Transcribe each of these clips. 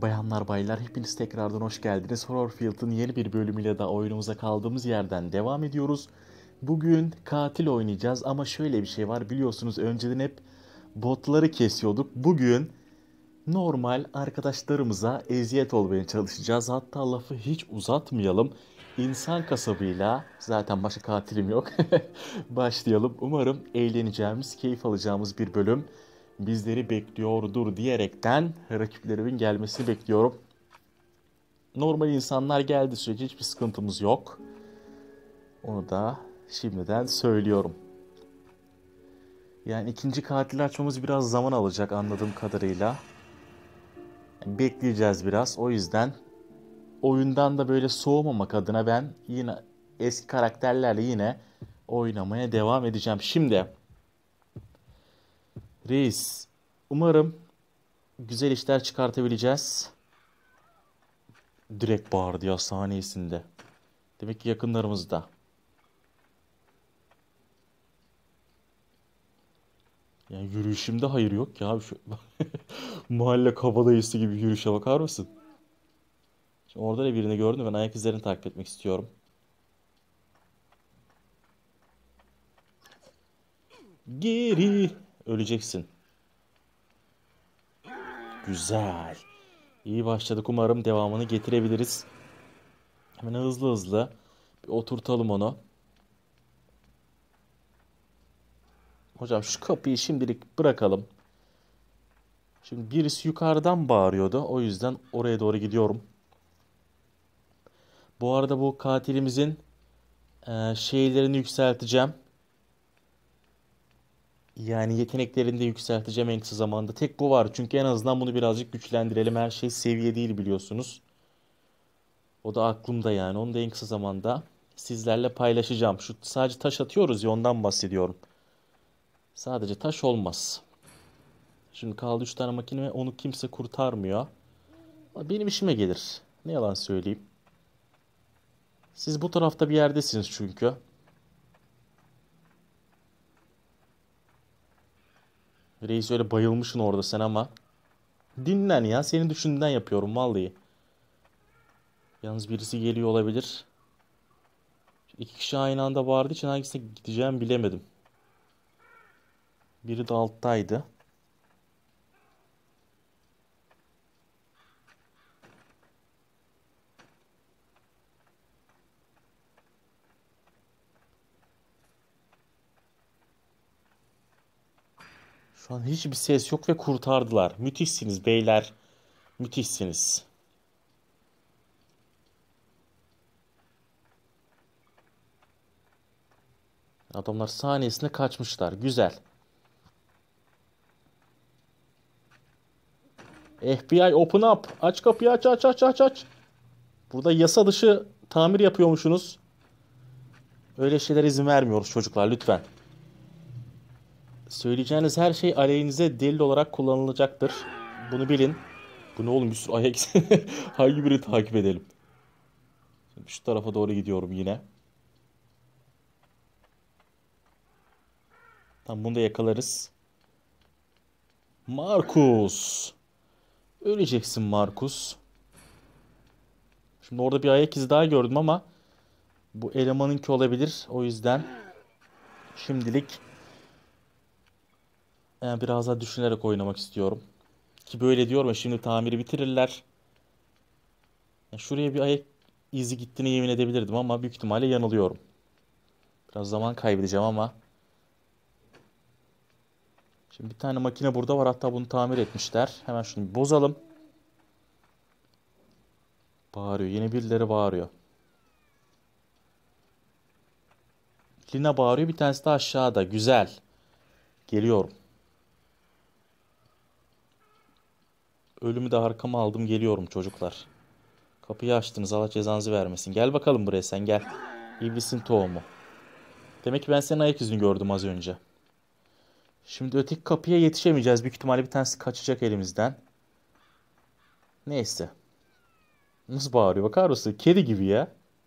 Bayanlar baylar hepiniz tekrardan hoş geldiniz. Horrorfield'ın yeni bir bölümüyle de oyunumuza kaldığımız yerden devam ediyoruz. Bugün katil oynayacağız ama şöyle bir şey var, biliyorsunuz önceden hep botları kesiyorduk. Bugün normal arkadaşlarımıza eziyet olmaya çalışacağız. Hatta lafı hiç uzatmayalım. İnsan kasabıyla, zaten başka katilim yok, başlayalım. Umarım eğleneceğimiz, keyif alacağımız bir bölüm bizleri bekliyordur diyerekten rakiplerimin gelmesini bekliyorum. Normal insanlar geldiği sürece hiçbir sıkıntımız yok. Onu da şimdiden söylüyorum. Yani ikinci katili açmamız biraz zaman alacak anladığım kadarıyla. Bekleyeceğiz biraz. O yüzden oyundan da böyle soğumamak adına ben yine eski karakterlerle yine oynamaya devam edeceğim. Şimdi reis, umarım güzel işler çıkartabileceğiz. Direkt bağırdı ya saniyesinde. Demek ki yakınlarımızda. Yani yürüyüşümde hayır yok ya. Şu mahalle kabadayısı gibi yürüyüşe bakar mısın? Şimdi orada da birini gördüm. Ben ayak izlerini takip etmek istiyorum. Geri. Öleceksin. Güzel. İyi başladık. Umarım devamını getirebiliriz. Hemen hızlı hızlı bir oturtalım onu. Hocam şu kapıyı şimdilik bırakalım. Şimdi birisi yukarıdan bağırıyordu. O yüzden oraya doğru gidiyorum. Bu arada bu katilimizin şeylerini yükselteceğim. Yani yeteneklerini de yükselteceğim en kısa zamanda. Tek bu var. Çünkü en azından bunu birazcık güçlendirelim. Her şey seviye değil biliyorsunuz. O da aklımda yani. Onu da en kısa zamanda sizlerle paylaşacağım. Şu sadece taş atıyoruz ya, ondan bahsediyorum. Sadece taş olmaz. Şimdi kaldı 3 tane makine ve onu kimse kurtarmıyor. Ama benim işime gelir. Ne yalan söyleyeyim. Siz bu tarafta bir yerdesiniz çünkü. Reis öyle bayılmışsın orada sen ama. Dinlen ya. Senin düşündüğünden yapıyorum vallahi. Yalnız birisi geliyor olabilir. İki kişi aynı anda bağırdığı için hangisine gideceğimi bilemedim. Biri de alttaydı. Şu an hiçbir ses yok ve kurtardılar. Müthişsiniz beyler. Müthişsiniz. Adamlar saniyesinde kaçmışlar. Güzel. FBI open up. Aç kapıyı, aç aç aç aç aç. Burada yasa dışı tamir yapıyormuşsunuz. Öyle şeyler izin vermiyoruz çocuklar, lütfen. Söyleyeceğiniz her şey aleyhinize delil olarak kullanılacaktır. Bunu bilin. Bu ne oğlum, bir sürü ayak izi. Hangi birini takip edelim? Şu tarafa doğru gidiyorum yine. Tamam, bunu da yakalarız. Markus. Öleceksin Markus. Şimdi orada bir ayak izi daha gördüm ama bu elemanınki olabilir. O yüzden şimdilik biraz daha düşünerek oynamak istiyorum. Ki böyle diyorum ya, şimdi tamiri bitirirler. Şuraya bir ayak izi gittiğine yemin edebilirdim ama büyük ihtimalle yanılıyorum. Biraz zaman kaybedeceğim ama. Şimdi bir tane makine burada var, hatta bunu tamir etmişler. Hemen şunu bir bozalım. Bağırıyor. Yine birileri bağırıyor. Lina bağırıyor. Bir tanesi de aşağıda. Güzel. Geliyorum. Ölümü de arkama aldım. Geliyorum çocuklar. Kapıyı açtınız. Allah cezanızı vermesin. Gel bakalım buraya, sen gel. İblisin tohumu. Demek ki ben senin ayak izini gördüm az önce. Şimdi öteki kapıya yetişemeyeceğiz. Büyük ihtimalle bir tanesi kaçacak elimizden. Neyse. Nasıl bağırıyor bakar mısın? Kedi gibi ya.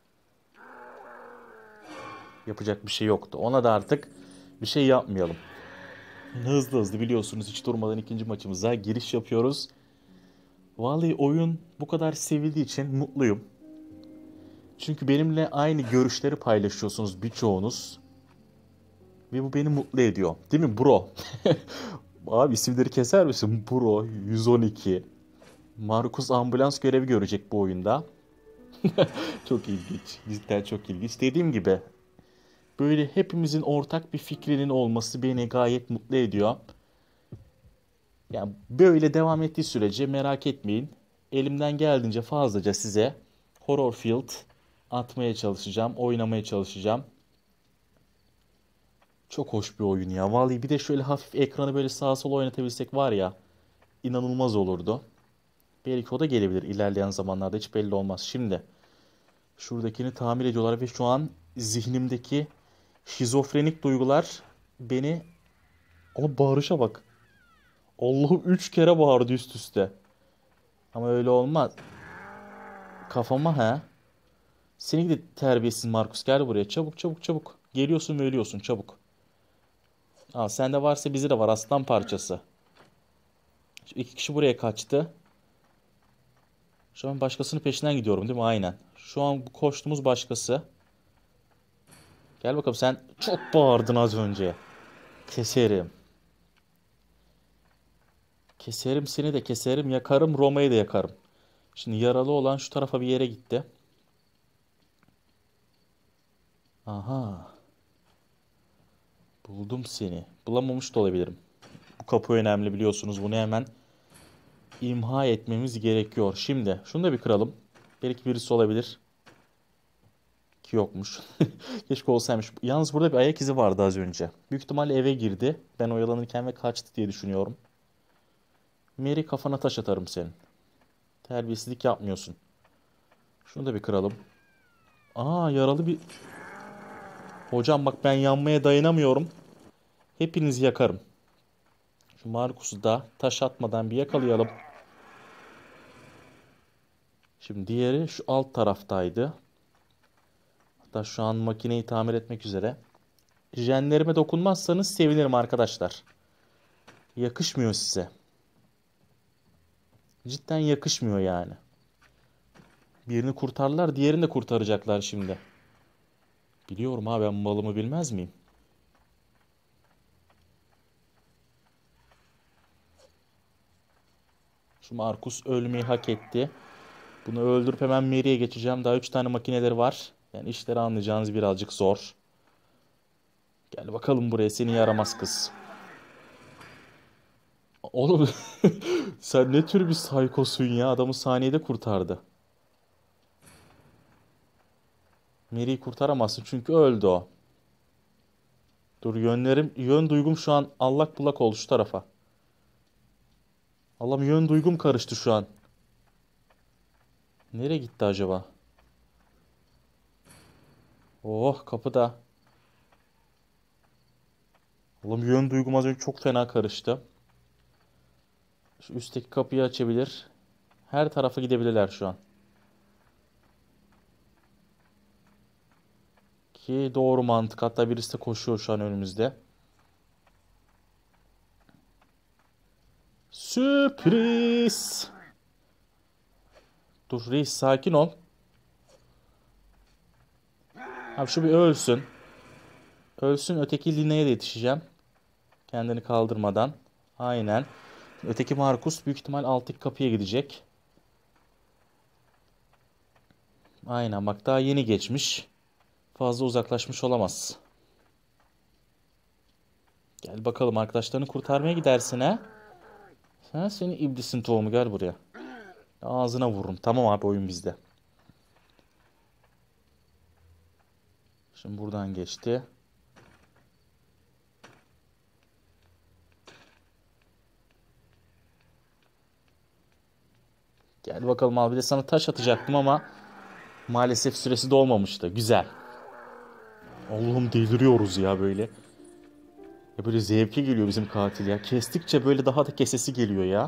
Yapacak bir şey yoktu. Ona da artık bir şey yapmayalım. Hızlı hızlı biliyorsunuz hiç durmadan ikinci maçımıza giriş yapıyoruz. Vallahi oyun bu kadar sevildiği için mutluyum. Çünkü benimle aynı görüşleri paylaşıyorsunuz birçoğunuz. Ve bu beni mutlu ediyor. Değil mi bro? Abi isimleri keser misin? Bro 112. Markus ambulans görevi görecek bu oyunda. Çok ilginç. Cidden çok ilginç. Dediğim gibi böyle hepimizin ortak bir fikrinin olması beni gayet mutlu ediyor. Yani böyle devam ettiği sürece merak etmeyin. Elimden geldiğince fazlaca size Horrorfield atmaya çalışacağım, oynamaya çalışacağım. Çok hoş bir oyun ya. Vallahi bir de şöyle hafif ekranı böyle sağa sola oynatabilsek var ya, inanılmaz olurdu. Belki o da gelebilir ilerleyen zamanlarda, hiç belli olmaz. Şimdi şuradakini tamir ediyorlar ve şu an zihnimdeki şizofrenik duygular beni... Ama bağırışa bak. Allah'ım 3 kere bağırdı üst üste. Ama öyle olmaz. Kafama ha. Seni gidi terbiyesiz Markus, gel buraya çabuk çabuk çabuk. Geliyorsun ve ölüyorsun çabuk. Al sende varsa bizi de var aslan parçası. Şu 2 kişi buraya kaçtı. Şu an başkasının peşinden gidiyorum değil mi? Aynen. Şu an bu koştuğumuz başkası. Gel bakalım, sen çok bağırdın az önce. Keserim. Keserim seni de keserim. Yakarım Roma'yı da yakarım. Şimdi yaralı olan şu tarafa bir yere gitti. Aha. Buldum seni. Bulamamış da olabilirim. Bu kapı önemli biliyorsunuz. Bunu hemen imha etmemiz gerekiyor. Şimdi şunu da bir kıralım. Belki birisi olabilir. Ki yokmuş. Keşke olsaymış. Yalnız burada bir ayak izi vardı az önce. Büyük ihtimalle eve girdi. Ben oyalanırken ve kaçtı diye düşünüyorum. Mary, kafana taş atarım senin. Terbiyesizlik yapmıyorsun. Şunu da bir kıralım. Aa, yaralı bir... Hocam bak, ben yanmaya dayanamıyorum. Hepinizi yakarım. Şu Markus'u da taş atmadan bir yakalayalım. Şimdi diğeri şu alt taraftaydı. Hatta şu an makineyi tamir etmek üzere. Jenlerime dokunmazsanız sevinirim arkadaşlar. Yakışmıyor size. Cidden yakışmıyor yani. Birini kurtarlar, diğerini de kurtaracaklar şimdi. Biliyorum abi, ben malımı bilmez miyim? Şu Markus ölmeyi hak etti. Bunu öldürüp hemen Mary'e geçeceğim. Daha 3 tane makineleri var. Yani işleri anlayacağınız birazcık zor. Gel bakalım buraya seni yaramaz kız. Oğlum sen ne tür bir saykosun ya? Adamı saniyede kurtardı. Mary'i kurtaramazsın çünkü öldü o. Dur, yön duygum şu an allak bullak oldu şu tarafa. Allah'ım, yön duygum karıştı şu an. Nereye gitti acaba? Oh, kapıda. Allah'ım, yön duygum az önce çok fena karıştı. Şu üstteki kapıyı açabilir. Her tarafa gidebilirler şu an. Ki doğru mantık. Hatta birisi de koşuyor şu an önümüzde. Sürpriz. Dur reis, sakin ol. Abi şu bir ölsün. Ölsün, öteki Lina'ya da yetişeceğim. Kendini kaldırmadan. Aynen. Öteki Markus büyük ihtimal alttaki kapıya gidecek. Aynen bak, daha yeni geçmiş. Fazla uzaklaşmış olamaz. Gel bakalım, arkadaşlarını kurtarmaya gidersin ha. Sen, seni iblisin tohumu, gel buraya. Ağzına vururum. Tamam abi, oyun bizde. Şimdi buradan geçti. Gel bakalım abi, de sana taş atacaktım ama maalesef süresi dolmamıştı. Güzel. Allah'ım, deliriyoruz ya böyle. Ya böyle zevke geliyor bizim katil ya. Kestikçe böyle daha da kesesi geliyor ya.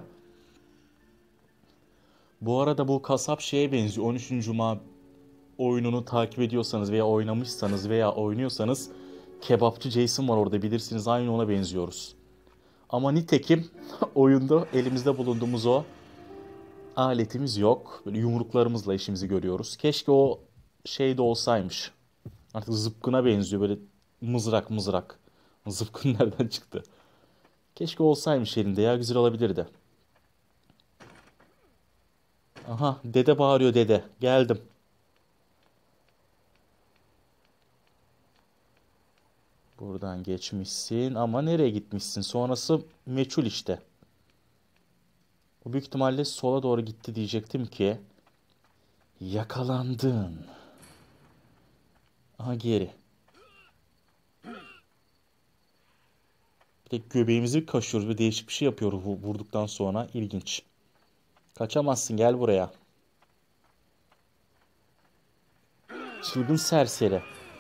Bu arada bu kasap şeye benziyor. 13. Cuma oyununu takip ediyorsanız veya oynamışsanız veya oynuyorsanız, kebapçı Jason var orada, bilirsiniz, aynı ona benziyoruz. Ama nitekim oyunda elimizde bulunduğumuz o aletimiz yok. Böyle yumruklarımızla işimizi görüyoruz. Keşke o şey de olsaymış. Artık zıpkına benziyor böyle mızrak mızrak. Zıpkın nereden çıktı? Keşke olsaymış elinde ya, güzel olabilirdi. Aha, dede bağırıyor dede. Geldim. Buradan geçmişsin ama nereye gitmişsin? Sonrası meçhul işte. O büyük ihtimalle sola doğru gitti diyecektim ki. Yakalandın. Aha, geri. Bir de göbeğimizi kaşıyoruz. Bir değişik bir şey yapıyoruz vurduktan sonra. İlginç. Kaçamazsın, gel buraya. Çılgın serseri.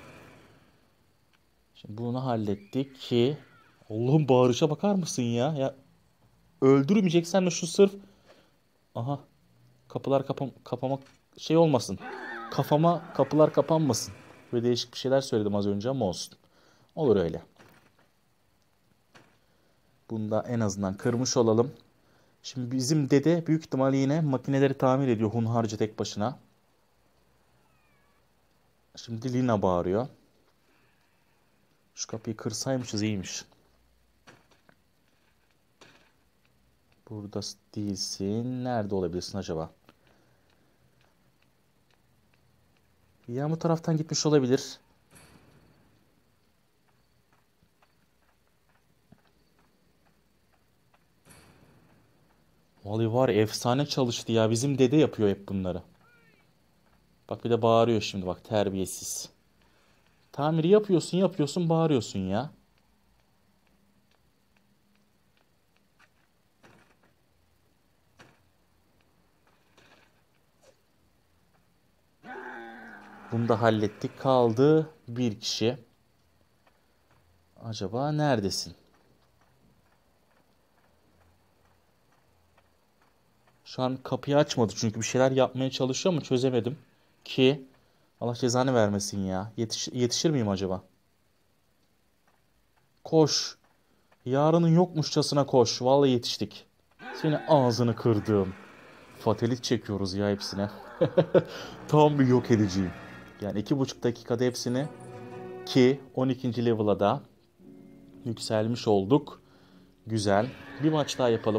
Şimdi bunu hallettik ki. Allah'ım, bağırışa bakar mısın ya? Ya öldürmeyeceksen de şu sırf. Aha, kapılar kapamak şey olmasın. Kafama kapılar kapanmasın. Böyle değişik bir şeyler söyledim az önce ama olsun. Olur öyle. Bunu da en azından kırmış olalım. Şimdi bizim dede büyük ihtimalle yine makineleri tamir ediyor hunharca tek başına. Şimdi Lina bağırıyor. Şu kapıyı kırsaymışız iyiymiş. Burada değilsin. Nerede olabilirsin acaba? Ya bu taraftan gitmiş olabilir. Vallahi var ya, efsane çalıştı ya. Bizim dede yapıyor hep bunları. Bak bir de bağırıyor şimdi, bak terbiyesiz. Tamiri yapıyorsun yapıyorsun bağırıyorsun ya. Bunu da hallettik. Kaldı bir kişi. Acaba neredesin? Şu an kapıyı açmadı çünkü bir şeyler yapmaya çalışıyor ama çözemedim. Ki Allah cezanı vermesin ya. Yetişir miyim acaba? Koş. Yarının yokmuşçasına koş. Vallahi yetiştik. Seni ağzını kırdım. Fatalit çekiyoruz ya hepsine. Tam bir yok ediciyim. Yani 2,5 dakikada hepsini, ki 12. level'a da yükselmiş olduk. Güzel. Bir maç daha yapalım.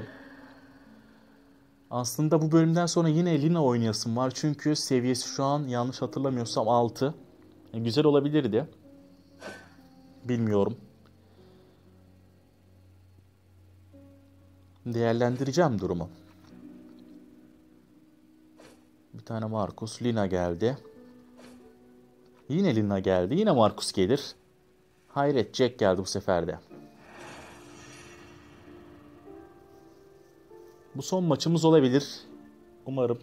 Aslında bu bölümden sonra yine Lina oynayasım var. Çünkü seviyesi şu an yanlış hatırlamıyorsam 6. Güzel olabilirdi. Bilmiyorum. Değerlendireceğim durumu. Bir tane Markus, Lina geldi. Yine Lina geldi. Yine Markus gelir. Hayret, Jack geldi bu sefer de. Bu son maçımız olabilir. Umarım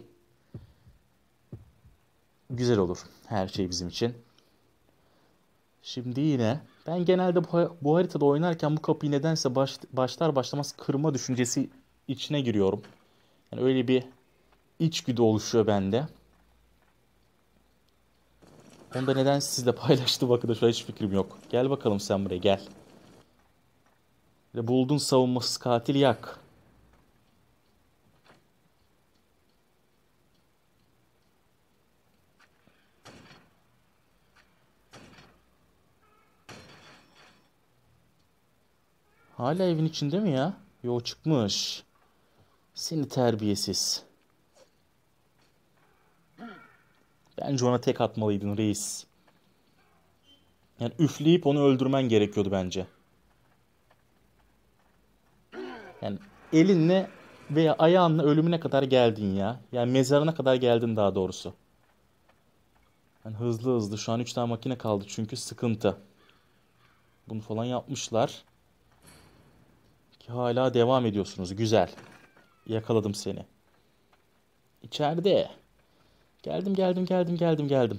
güzel olur her şey bizim için. Şimdi yine ben genelde bu haritada oynarken bu kapıyı nedense başlar başlamaz kırma düşüncesi içine giriyorum. Yani öyle bir içgüdü oluşuyor bende. Onu da neden sizle paylaştım bakın da şu an hiç fikrim yok. Gel bakalım sen buraya gel. Ve buldun savunmasız katil, yak. Hala evin içinde mi ya? Yo, çıkmış. Seni terbiyesiz. Bence ona tek atmalıydın reis. Yani üfleyip onu öldürmen gerekiyordu bence. Yani elinle veya ayağınla ölümüne kadar geldin ya. Yani mezarına kadar geldin daha doğrusu. Yani hızlı hızlı. Şu an 3 tane makine kaldı çünkü sıkıntı. Bunu falan yapmışlar. Ki hala devam ediyorsunuz. Güzel. Yakaladım seni. İçeride. Geldim geldim geldim geldim geldim.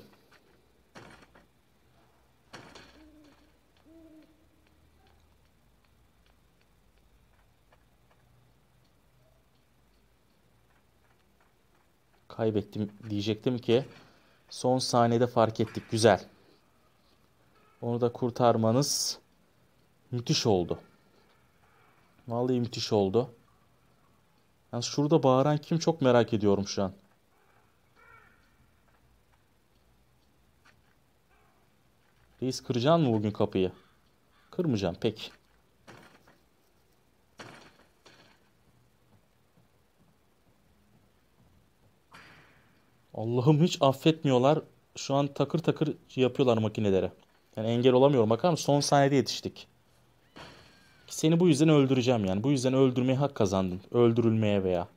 Kaybettim diyecektim ki son saniyede fark ettik. Güzel. Onu da kurtarmanız müthiş oldu. Vallahi müthiş oldu. Yani şurada bağıran kim, çok merak ediyorum şu an. Reis, kıracaksın mı bugün kapıyı? Kırmayacağım, peki. Allah'ım, hiç affetmiyorlar. Şu an takır takır yapıyorlar makinelere. Yani engel olamıyorum. Bakar mısın? Son saniyede yetiştik. Seni bu yüzden öldüreceğim yani. Bu yüzden öldürmeye hak kazandın. Öldürülmeye veya.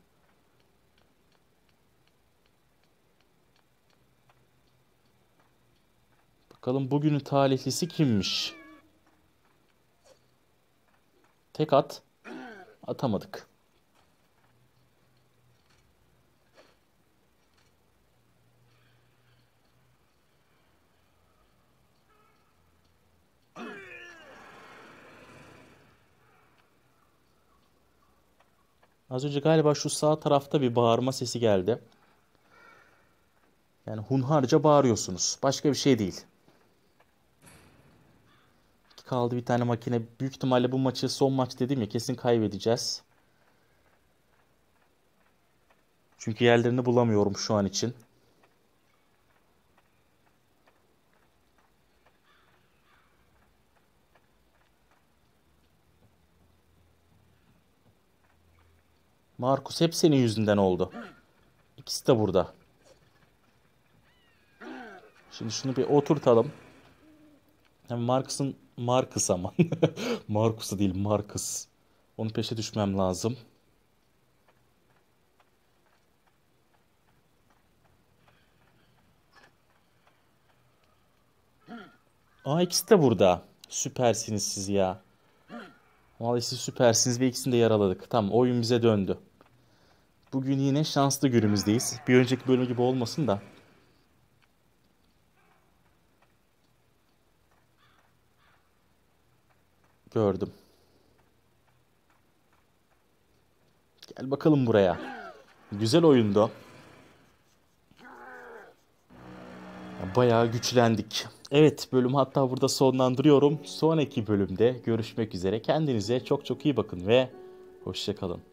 Bakalım bugünün talihlisi kimmiş? Tek at. Atamadık. Az önce galiba şu sağ tarafta bir bağırma sesi geldi. Yani hunharca bağırıyorsunuz. Başka bir şey değil. Kaldı bir tane makine. Büyük ihtimalle bu maçı, son maç dedim ya, kesin kaybedeceğiz. Çünkü yerlerini bulamıyorum şu an için. Markus, hep senin yüzünden oldu. İkisi de burada. Şimdi şunu bir oturtalım. Hem Marcus ama. Marcus'u değil, Marcus. Onun peşe düşmem lazım. Aa, ikisi de burada. Süpersiniz siz ya. Vallahi siz süpersiniz ve ikisini de yaraladık. Tamam, oyun bize döndü. Bugün yine şanslı günümüzdeyiz. Bir önceki bölüm gibi olmasın da. Gördüm. Gel bakalım buraya. Güzel oyundu. Bayağı güçlendik. Evet, bölümü hatta burada sonlandırıyorum. Sonraki bölümde görüşmek üzere. Kendinize çok çok iyi bakın ve hoşça kalın.